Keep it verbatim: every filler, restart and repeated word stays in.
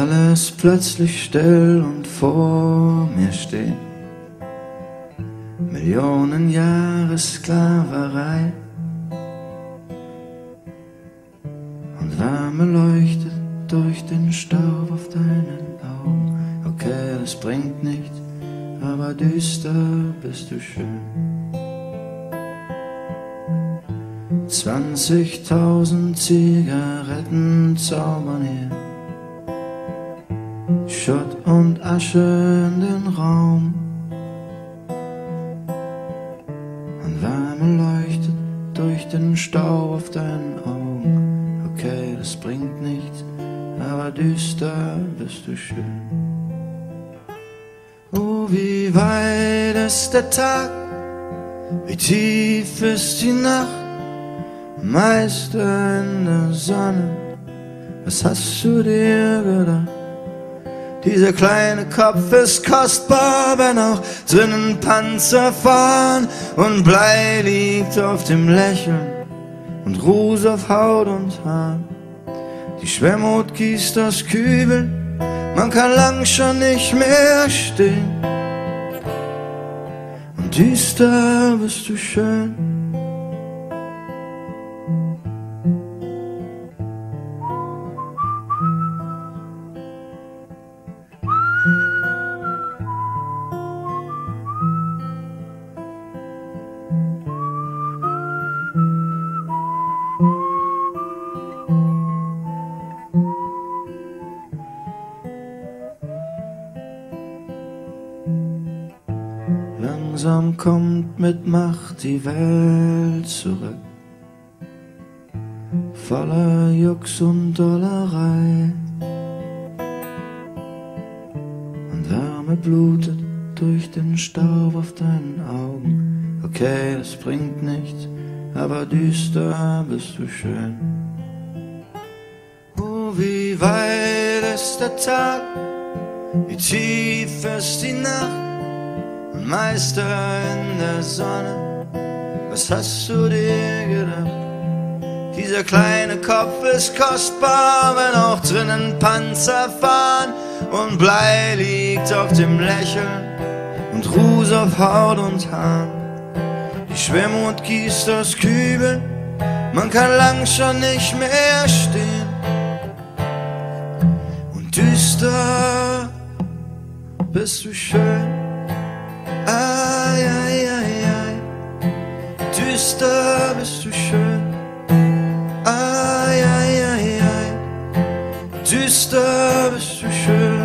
alles plötzlich still und vor mir steht. Millionen Jahre Sklaverei und Wärme leuchtet durch den Staub auf deinen Augen. Okay, das bringt nichts, aber düster bist du schön. Zwanzigtausend Zigaretten zaubern hier Schutt und Asche in den Raum. Und Wärme leuchtet durch den Staub auf deinen Augen. Okay, das bringt nichts, aber düster bist du schön. Oh, wie weit ist der Tag, wie tief ist die Nacht, Meister in der Sonne, was hast du dir gedacht? Dieser kleine Kopf ist kostbar, wenn auch drinnen Panzer fahren und Blei liegt auf dem Lächeln und Ruß auf Haut und Haar. Die Schwermut gießt aus Kübeln, man kann lang schon nicht mehr stehen. Und düster bist du schön. Langsam kommt mit Macht die Welt zurück, voller Jux und Dollerei. Und Wärme blutet durch den Staub auf deinen Augen. Okay, das bringt nichts, aber düster bist du schön. Oh, wie weit ist der Tag, wie tief ist die Nacht, Meister in der Sonne, was hast du dir gedacht? Dieser kleine Kopf ist kostbar, wenn auch drinnen Panzer fahren und Blei liegt auf dem Lächeln und Ruß auf Haut und Haar. Die Schwermut gießt aus Kübeln, man kann lang schon nicht mehr stehen. Und düster bist du schön. Ai, ai, ai, ai, düster bist du schön. Ai, ai, ai, ai, düster bist du schön.